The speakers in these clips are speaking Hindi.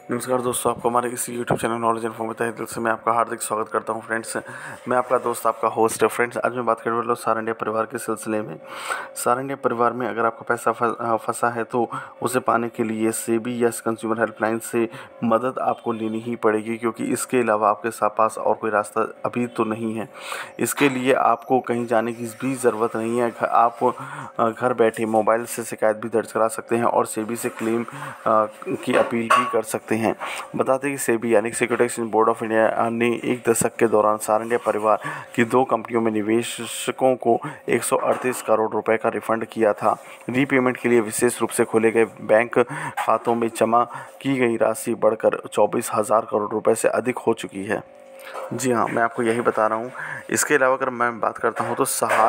नमस्कार दोस्तों, आपको हमारे इसी यूट्यूब चैनल नॉलेज इन्फो में तहे दिल से मैं आपका हार्दिक स्वागत करता हूं। फ्रेंड्स, मैं आपका दोस्त, आपका होस्ट है। फ्रेंड्स, आज मैं बात करने वाला हूं सारा इंडिया परिवार के सिलसिले में। सारा इंडिया परिवार में अगर आपका पैसा फंसा है तो उसे पाने के लिए सेबी या कंज्यूमर हेल्पलाइन से मदद आपको लेनी ही पड़ेगी, क्योंकि इसके अलावा आपके पास और कोई रास्ता अभी तो नहीं है। इसके लिए आपको कहीं जाने की भी ज़रूरत नहीं है। आप घर बैठे मोबाइल से शिकायत भी दर्ज करा सकते हैं और सेबी से क्लेम की अपील भी कर सकते हैं। बताते हैं कि सेबी यानी security exchange board of India ने एक दशक के दौरान सारा इंडिया परिवार की 2 कंपनियों में निवेशकों को 138 करोड़ रुपए का रिफंड किया था। रीपेमेंट के लिए विशेष रूप से खोले गए बैंक खातों में जमा की गई राशि बढ़कर 24,000 करोड़ रुपए से अधिक हो चुकी है। जी हाँ, मैं आपको यही बता रहा हूँ। इसके अलावा अगर मैं बात करता हूँ तो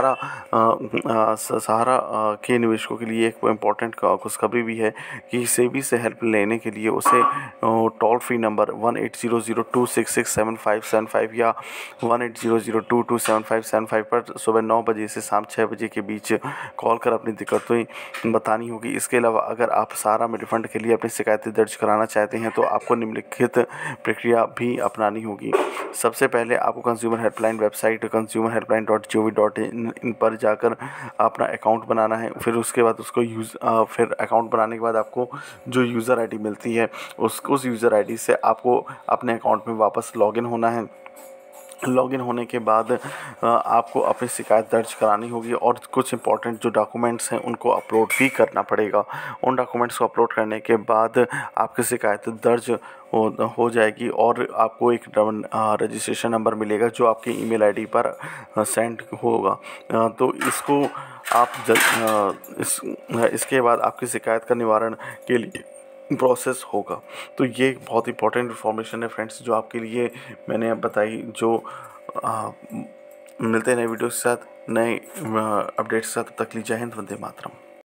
सहारा के निवेशकों के लिए एक इम्पॉर्टेंट खुशखबरी भी है कि सेबी से हेल्प लेने के लिए उसे टोल फ्री नंबर 1800266755 या 1800227575 पर सुबह 9 बजे से शाम 6 बजे के बीच कॉल कर अपनी दिक्कतें बतानी होगी। इसके अलावा अगर आप सहारा में रिफंड के लिए अपनी शिकायतें दर्ज कराना चाहते हैं तो आपको निम्नलिखित प्रक्रिया भी अपनानी होगी। सबसे पहले आपको कंज्यूमर हेल्पलाइन वेबसाइट consumerhelpline.gov.in पर जाकर अपना अकाउंट बनाना है। फिर उसके बाद उसको फिर अकाउंट बनाने के बाद आपको जो यूज़र आईडी मिलती है उस यूज़र आईडी से आपको अपने अकाउंट में वापस लॉगिन होना है। लॉगिन होने के बाद आपको अपनी शिकायत दर्ज करानी होगी और कुछ इंपॉर्टेंट जो डॉक्यूमेंट्स हैं उनको अपलोड भी करना पड़ेगा। उन डॉक्यूमेंट्स को अपलोड करने के बाद आपकी शिकायत दर्ज हो जाएगी और आपको एक रजिस्ट्रेशन नंबर मिलेगा जो आपकी ईमेल आईडी पर सेंड होगा। तो इसको आप इसके बाद आपकी शिकायत का निवारण के लिए प्रोसेस होगा। तो ये एक बहुत इंपॉर्टेंट इन्फॉर्मेशन है फ्रेंड्स, जो आपके लिए मैंने अब बताई। जो मिलते हैं नए वीडियो के साथ, नए अपडेट्स के साथ। तब तक लीजिए, जय हिंद, वंदे मातरम।